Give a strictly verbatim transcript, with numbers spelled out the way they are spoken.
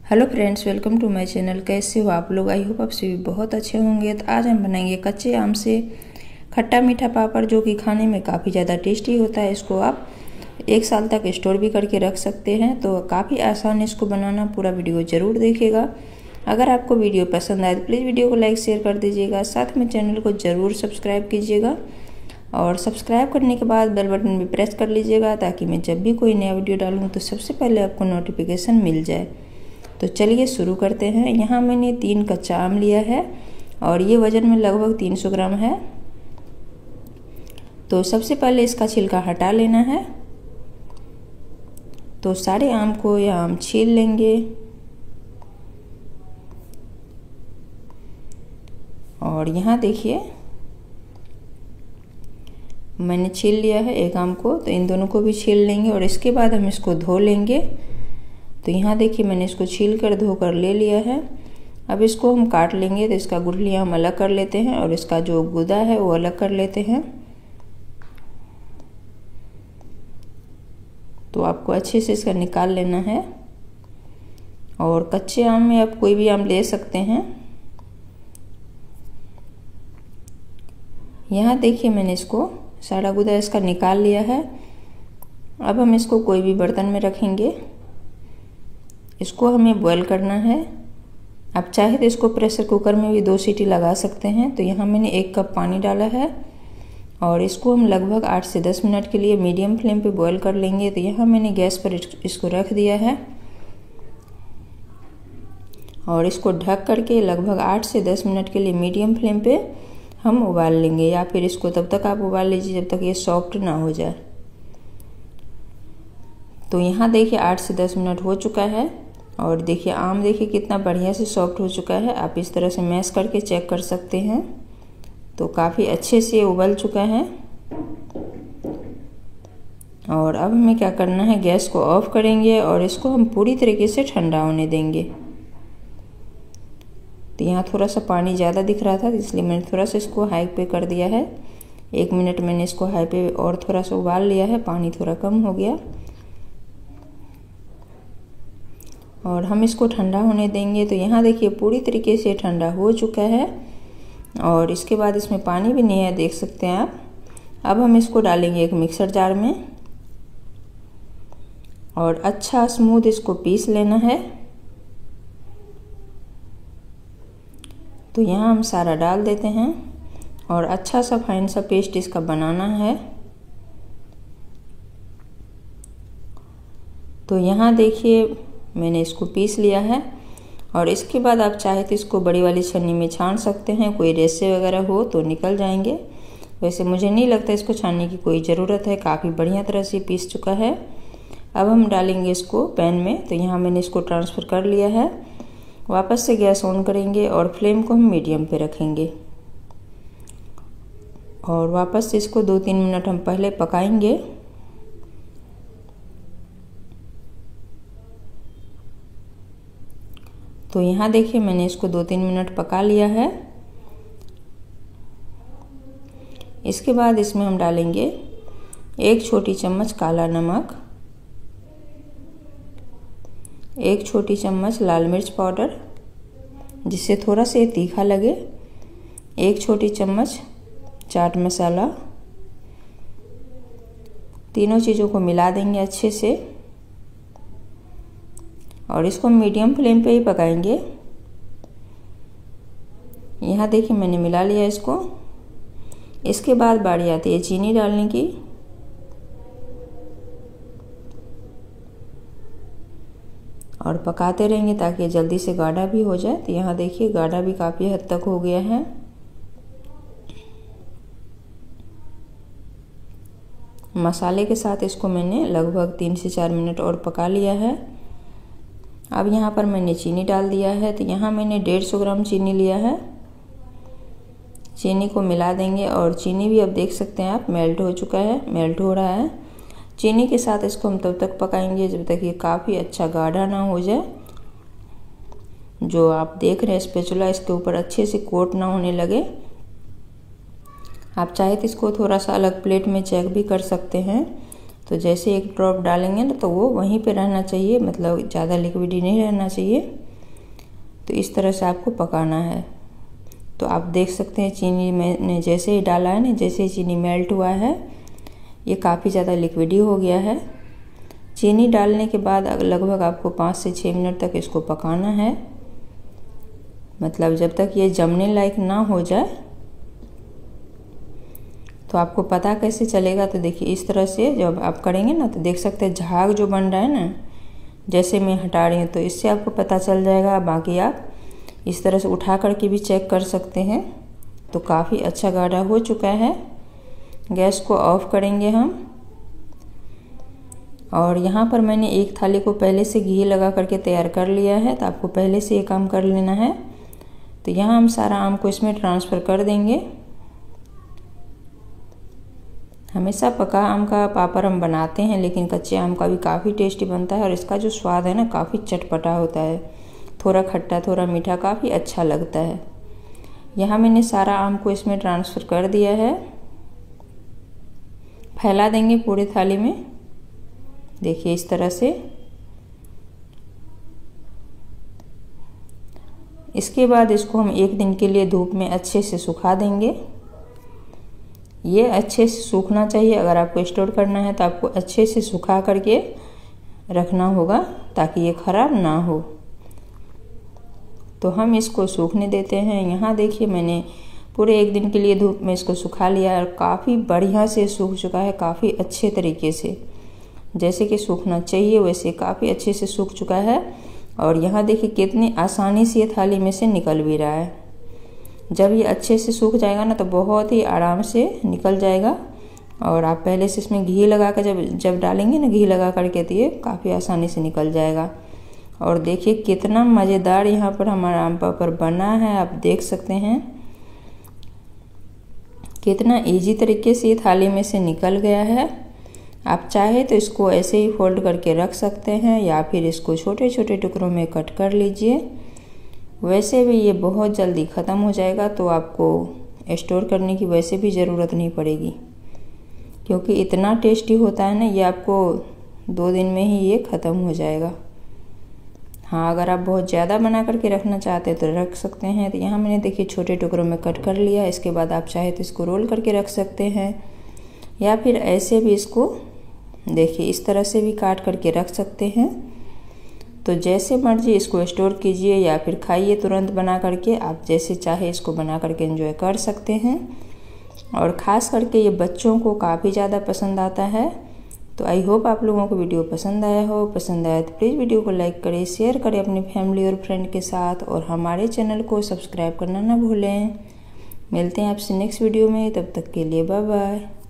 Hello friends, welcome to my channel. कैसे हो आप लोग? आई होप आप सभी बहुत अच्छे होंगे। तो आज हम बनाएंगे कच्चे आम से खट्टा मीठा पापड़, जो कि खाने में काफ़ी ज़्यादा टेस्टी होता है। इसको आप एक साल तक स्टोर भी करके रख सकते हैं। तो काफ़ी आसान है इसको बनाना। पूरा वीडियो ज़रूर देखिएगा। अगर आपको वीडियो पसंद आए तो प्लीज़ वीडियो को लाइक शेयर कर दीजिएगा। साथ में चैनल को ज़रूर सब्सक्राइब कीजिएगा और सब्सक्राइब करने के बाद बेल बटन भी प्रेस कर लीजिएगा, ताकि मैं जब भी कोई नया वीडियो डालूँ तो सबसे पहले आपको नोटिफिकेशन मिल जाए। तो चलिए शुरू करते हैं। यहाँ मैंने तीन कच्चा आम लिया है और ये वज़न में लगभग तीन सौ ग्राम है। तो सबसे पहले इसका छिलका हटा लेना है। तो सारे आम को या आम छील लेंगे और यहाँ देखिए मैंने छील लिया है एक आम को। तो इन दोनों को भी छील लेंगे और इसके बाद हम इसको धो लेंगे। तो यहाँ देखिए मैंने इसको छील कर धो कर ले लिया है। अब इसको हम काट लेंगे। तो इसका गुठलियाँ हम अलग कर लेते हैं और इसका जो गुदा है वो अलग कर लेते हैं। तो आपको अच्छे से इसका निकाल लेना है। और कच्चे आम में आप कोई भी आम ले सकते हैं। यहाँ देखिए मैंने इसको सारा गुदा इसका निकाल लिया है। अब हम इसको कोई भी बर्तन में रखेंगे। इसको हमें बॉईल करना है। आप चाहे तो इसको प्रेशर कुकर में भी दो सीटी लगा सकते हैं। तो यहाँ मैंने एक कप पानी डाला है और इसको हम लगभग आठ से दस मिनट के लिए मीडियम फ्लेम पे बॉईल कर लेंगे। तो यहाँ मैंने गैस पर इसको रख दिया है और इसको ढक करके लगभग आठ से दस मिनट के लिए मीडियम फ्लेम पे हम उबाल लेंगे, या फिर इसको तब तक आप उबाल लीजिए जब तक ये सॉफ्ट ना हो जाए। तो यहाँ देखिए आठ से दस मिनट हो चुका है और देखिए आम देखिए कितना बढ़िया से सॉफ्ट हो चुका है। आप इस तरह से मैश करके चेक कर सकते हैं। तो काफ़ी अच्छे से उबल चुका है। और अब हमें क्या करना है, गैस को ऑफ करेंगे और इसको हम पूरी तरीके से ठंडा होने देंगे। तो यहाँ थोड़ा सा पानी ज़्यादा दिख रहा था, इसलिए मैंने थोड़ा सा इसको हाई पे कर दिया है। एक मिनट मैंने इसको हाई पे और थोड़ा सा उबाल लिया है। पानी थोड़ा कम हो गया और हम इसको ठंडा होने देंगे। तो यहाँ देखिए पूरी तरीके से ठंडा हो चुका है और इसके बाद इसमें पानी भी नहीं है, देख सकते हैं आप। अब हम इसको डालेंगे एक मिक्सर जार में और अच्छा स्मूथ इसको पीस लेना है। तो यहाँ हम सारा डाल देते हैं और अच्छा सा फाइन सा पेस्ट इसका बनाना है। तो यहाँ देखिए मैंने इसको पीस लिया है और इसके बाद आप चाहे तो इसको बड़ी वाली छन्नी में छान सकते हैं। कोई रेशे वगैरह हो तो निकल जाएंगे। वैसे मुझे नहीं लगता इसको छानने की कोई ज़रूरत है, काफ़ी बढ़िया तरह से पीस चुका है। अब हम डालेंगे इसको पैन में। तो यहाँ मैंने इसको ट्रांसफ़र कर लिया है। वापस से गैस ऑन करेंगे और फ्लेम को हम मीडियम पे रखेंगे और वापस से इसको दो तीन मिनट हम पहले पकाएंगे। तो यहाँ देखिए मैंने इसको दो तीन मिनट पका लिया है। इसके बाद इसमें हम डालेंगे एक छोटी चम्मच काला नमक, एक छोटी चम्मच लाल मिर्च पाउडर जिससे थोड़ा सा तीखा लगे, एक छोटी चम्मच चाट मसाला। तीनों चीज़ों को मिला देंगे अच्छे से और इसको मीडियम फ्लेम पे ही पकाएंगे। यहाँ देखिए मैंने मिला लिया इसको। इसके बाद बारी आती है चीनी डालने की। और पकाते रहेंगे ताकि जल्दी से गाढ़ा भी हो जाए। तो यहाँ देखिए गाढ़ा भी काफ़ी हद तक हो गया है। मसाले के साथ इसको मैंने लगभग तीन से चार मिनट और पका लिया है। अब यहाँ पर मैंने चीनी डाल दिया है। तो यहाँ मैंने डेढ़ सौ ग्राम चीनी लिया है। चीनी को मिला देंगे और चीनी भी अब देख सकते हैं आप मेल्ट हो चुका है, मेल्ट हो रहा है। चीनी के साथ इसको हम तब तक पकाएंगे जब तक ये काफ़ी अच्छा गाढ़ा ना हो जाए। जो आप देख रहे हैं स्पैचुला, इसके ऊपर अच्छे से कोट ना होने लगे। आप चाहे तो इसको थोड़ा सा अलग प्लेट में चेक भी कर सकते हैं। तो जैसे एक ड्रॉप डालेंगे ना तो वो वहीं पे रहना चाहिए, मतलब ज़्यादा लिक्विड नहीं रहना चाहिए। तो इस तरह से आपको पकाना है। तो आप देख सकते हैं चीनी मैंने जैसे ही डाला है ना, जैसे ही चीनी मेल्ट हुआ है, ये काफ़ी ज़्यादा लिक्विडी हो गया है। चीनी डालने के बाद लगभग आपको पाँच से छः मिनट तक इसको पकाना है, मतलब जब तक ये जमने लायक ना हो जाए। तो आपको पता कैसे चलेगा, तो देखिए इस तरह से जब आप करेंगे ना तो देख सकते हैं झाग जो बन रहा है ना, जैसे मैं हटा रही हूँ तो इससे आपको पता चल जाएगा। बाकी आप इस तरह से उठा करके भी चेक कर सकते हैं। तो काफ़ी अच्छा गाढ़ा हो चुका है। गैस को ऑफ करेंगे हम। और यहाँ पर मैंने एक थाली को पहले से घी लगा करके तैयार कर लिया है, तो आपको पहले से ये काम कर लेना है। तो यहाँ हम सारा आम को इसमें ट्रांसफ़र कर देंगे। हमेशा पका आम का पापड़ हम बनाते हैं, लेकिन कच्चे आम का भी काफ़ी टेस्टी बनता है और इसका जो स्वाद है ना काफ़ी चटपटा होता है, थोड़ा खट्टा थोड़ा मीठा, काफ़ी अच्छा लगता है। यहाँ मैंने सारा आम को इसमें ट्रांसफ़र कर दिया है। फैला देंगे पूरी थाली में, देखिए इस तरह से। इसके बाद इसको हम एक दिन के लिए धूप में अच्छे से सुखा देंगे। ये अच्छे से सूखना चाहिए। अगर आपको स्टोर करना है तो आपको अच्छे से सुखा करके रखना होगा ताकि ये ख़राब ना हो। तो हम इसको सूखने देते हैं। यहाँ देखिए मैंने पूरे एक दिन के लिए धूप में इसको सुखा लिया और काफ़ी बढ़िया से सूख चुका है, काफ़ी अच्छे तरीके से, जैसे कि सूखना चाहिए वैसे काफ़ी अच्छे से सूख चुका है। और यहाँ देखिए कितनी आसानी से ये थाली में से निकल भी रहा है। जब ये अच्छे से सूख जाएगा ना तो बहुत ही आराम से निकल जाएगा। और आप पहले से इसमें घी लगा कर जब जब डालेंगे ना, घी लगा करके, तो ये काफ़ी आसानी से निकल जाएगा। और देखिए कितना मज़ेदार यहाँ पर हमारा आम पापड़ बना है, आप देख सकते हैं कितना इजी तरीके से ये थाली में से निकल गया है। आप चाहे तो इसको ऐसे ही फोल्ड करके रख सकते हैं या फिर इसको छोटे छोटे टुकड़ों में कट कर लीजिए। वैसे भी ये बहुत जल्दी ख़त्म हो जाएगा, तो आपको स्टोर करने की वैसे भी ज़रूरत नहीं पड़ेगी, क्योंकि इतना टेस्टी होता है ना, ये आपको दो दिन में ही ये ख़त्म हो जाएगा। हाँ, अगर आप बहुत ज़्यादा बना करके रखना चाहते हैं तो रख सकते हैं। तो यहाँ मैंने देखिए छोटे टुकड़ों में कट कर लिया। इसके बाद आप चाहे तो इसको रोल करके रख सकते हैं या फिर ऐसे भी इसको देखिए इस तरह से भी काट करके रख सकते हैं। तो जैसे मर्जी इसको स्टोर कीजिए या फिर खाइए तुरंत बना करके, आप जैसे चाहे इसको बना करके एंजॉय कर सकते हैं। और ख़ास करके ये बच्चों को काफ़ी ज़्यादा पसंद आता है। तो आई होप आप लोगों को वीडियो पसंद आया हो। पसंद आया तो प्लीज़ वीडियो को लाइक करें, शेयर करें अपनी फैमिली और फ्रेंड के साथ, और हमारे चैनल को सब्सक्राइब करना ना भूलें। मिलते हैं आपसे नेक्स्ट वीडियो में, तब तक के लिए बाय बाय।